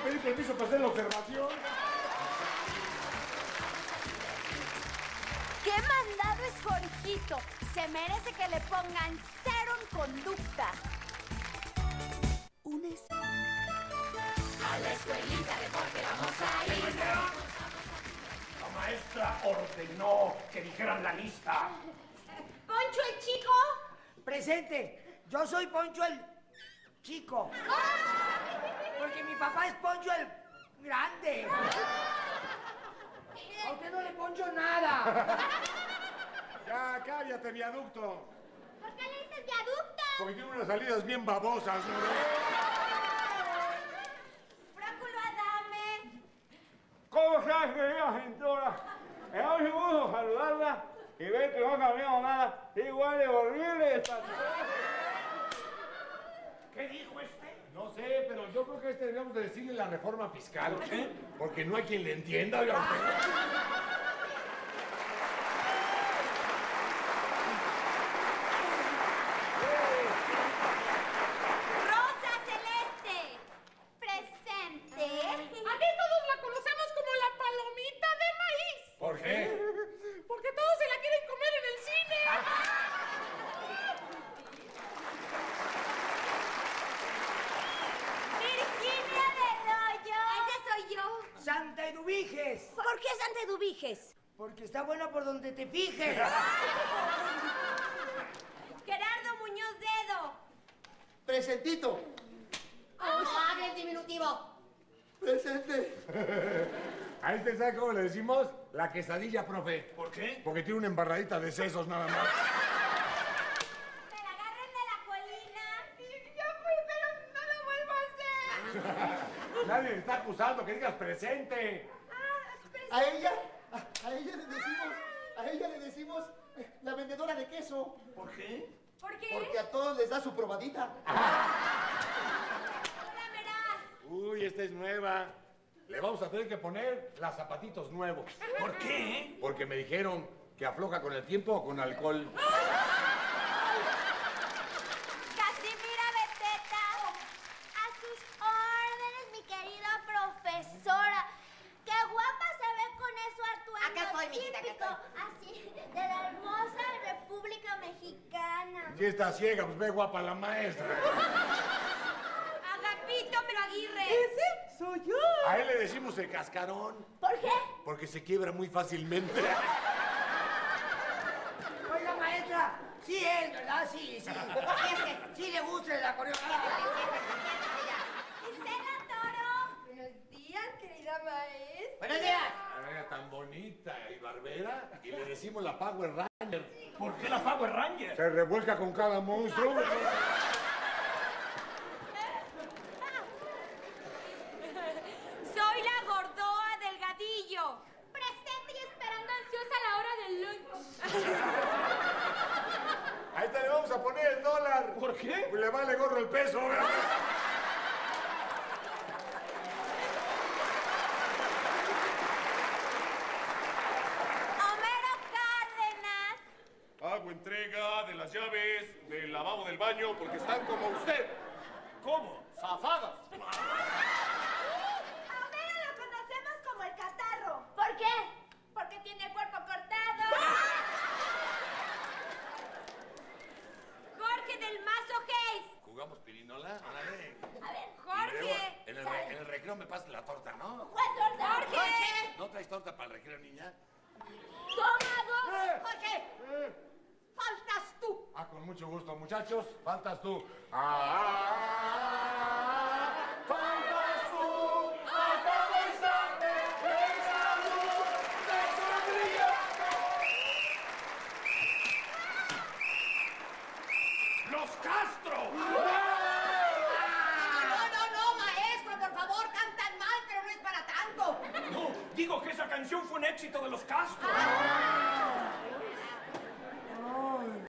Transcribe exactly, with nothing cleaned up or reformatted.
pedir permiso para hacer la observación. ¡Qué mandado es Jorgito! Se merece que le pongan cero en conducta. Un es... A la escuelita de deporte vamos a ir. La maestra ordenó que dijeran la lista. ¿Poncho el chico? Presente. Yo soy Poncho el chico. Porque mi papá es Poncho el grande. A usted no le poncho nada. Ya, cállate, viaducto. ¿Por qué le dices viaducto? Porque tiene unas salidas bien babosas, ¿no? Próculo Adame. ¿Cómo estás, querida gentora? Me da mucho gusto saludarla y ver que no ha cambiado nada. Igual de horrible esta... ¿Qué dijo este? No sé, pero yo creo que este deberíamos de decirle la reforma fiscal. ¿Por qué? Porque no hay quien le entienda, oiga usted. Rosa Celeste. Presente. Aquí todos la conocemos como la palomita de maíz. ¿Por qué? Porque todos se la quieren comer en el cine. Virginia del Hoyo. Ese soy yo. Santa Eduviges. ¿Por qué Santa Eduviges? Porque está bueno por donde te fijes. Gerardo Muñoz Dedo. Presentito. Hable el diminutivo. Presente. A este, ¿sabe cómo le decimos? La quesadilla, profe. ¿Por qué? Porque tiene una embarradita de sesos nada más. Me la agarren de la colina. Sí, ya fui, pero no lo vuelvo a hacer. Nadie le está acusando, que digas presente. A ella, a, a ella le decimos, a ella le decimos eh, la vendedora de queso. ¿Por qué? ¿Por qué? Porque a todos les da su probadita. Ahora verás. Uy, esta es nueva. Le vamos a tener que poner las zapatitos nuevos. ¿Por qué? Porque me dijeron que afloja con el tiempo o con alcohol. Casimira Beteta. A sus órdenes, mi querida profesora. Qué guapa se ve con eso atuendo Acá estoy, mijita, acá típico, así, de la hermosa República Mexicana. Si está ciega, pues ve guapa la maestra. Agapito, pero Aguirre. ¿Ese soy yo? A él le decimos el cascarón. ¿Por qué? Porque se quiebra muy fácilmente. Oiga, maestra. Sí es, ¿verdad? Sí, sí. Sí le gusta la coreografía. Gisela Toro. Buenos días, querida maestra. Buenos días. A ver, tan bonita y barbera. Y le decimos la Power Ranger. ¿Por qué la Power Ranger? Se revuelca con cada monstruo. Soy la Gordoa Delgadillo. Presente y esperando ansiosa la hora del lunch. Ahí te le vamos a poner el dólar. ¿Por qué? Le vale gorro el peso. ¿Verdad? Homero Cárdenas. Hago entrega de las llaves del lavabo del baño porque están como usted. ¿Cómo? ¡Zafadas! A Homero lo conocemos como el catarro. ¿Por qué? Porque tiene el cuerpo cortado. Jorge del Mazo Hayes. ¿Jugamos pirinola? Órale. A ver, Y luego, Jorge. En el, re- en el recreo me pasas la torta, ¿no? ¿Cuál torta? Jorge. ¿No traes torta para el recreo, niña? Toma, Eh. Jorge. Eh. Faltas tú. Ah, con mucho gusto, muchachos. Faltas tú. Ah, faltas tú. A cada instante. Esa luz de sonrisa. ¡Los Castro! No, no, no, maestro, por favor, cantan mal, pero no es para tanto. No, digo que esa canción fue un éxito de los Castro. Ah.